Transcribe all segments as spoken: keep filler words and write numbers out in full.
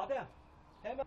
Adem. Hemen.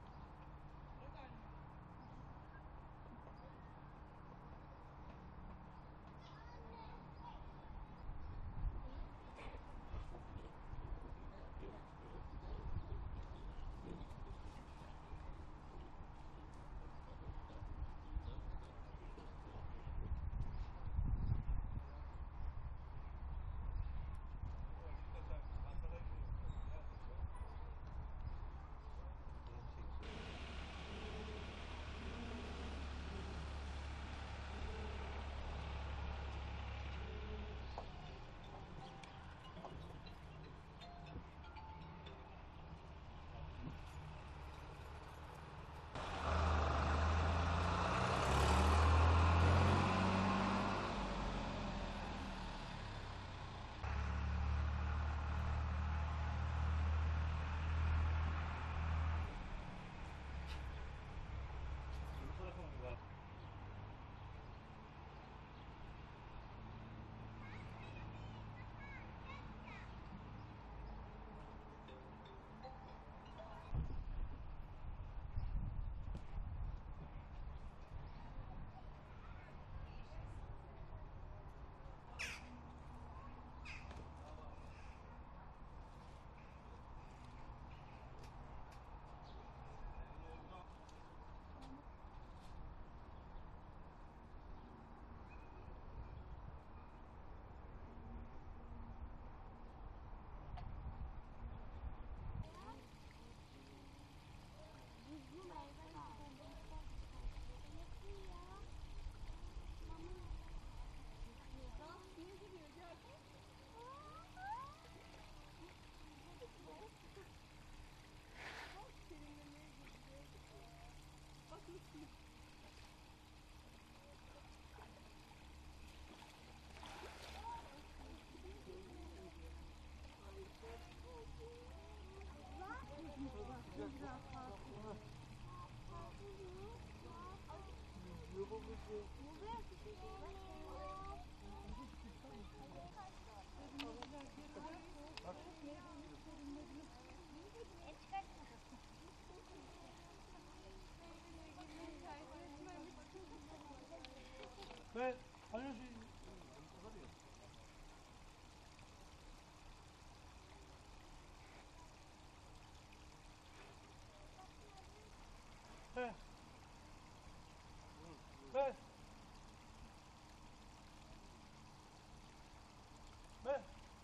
Ve alıyorsun. He. He. He.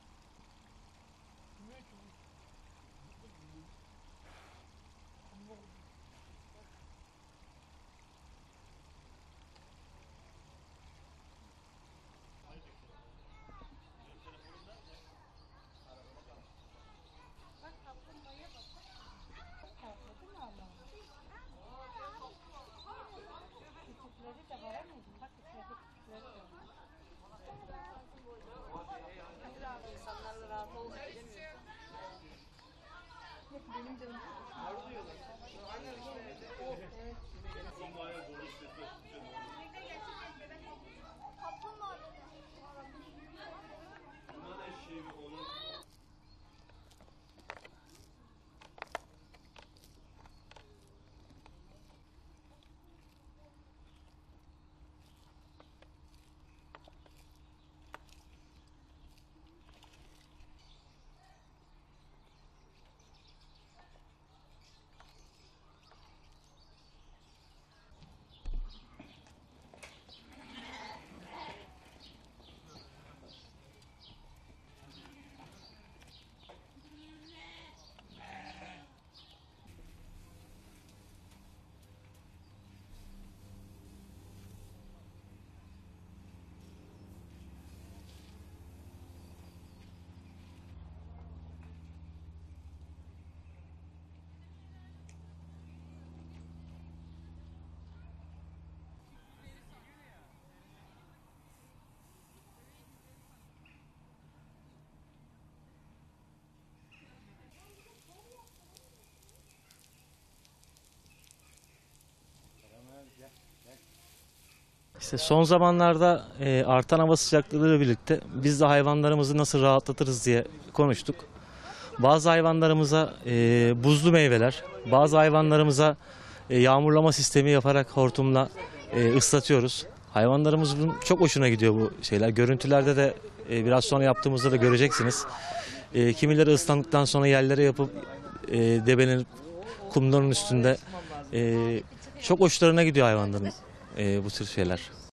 İnsanlarla rahat olmak bilemiyorsun. Benim canım. Aynen işte. Oh, evet. Kaplumbağa. İşte son zamanlarda e, artan hava sıcaklıklarıyla birlikte biz de hayvanlarımızı nasıl rahatlatırız diye konuştuk. Bazı hayvanlarımıza e, buzlu meyveler, bazı hayvanlarımıza e, yağmurlama sistemi yaparak hortumla e, ıslatıyoruz. Hayvanlarımızın çok hoşuna gidiyor bu şeyler. Görüntülerde de e, biraz sonra yaptığımızda da göreceksiniz. E, kimileri ıslandıktan sonra yerlere yapıp e, debelenip kumların üstünde e, çok hoşlarına gidiyor hayvanların e, bu tür şeyler.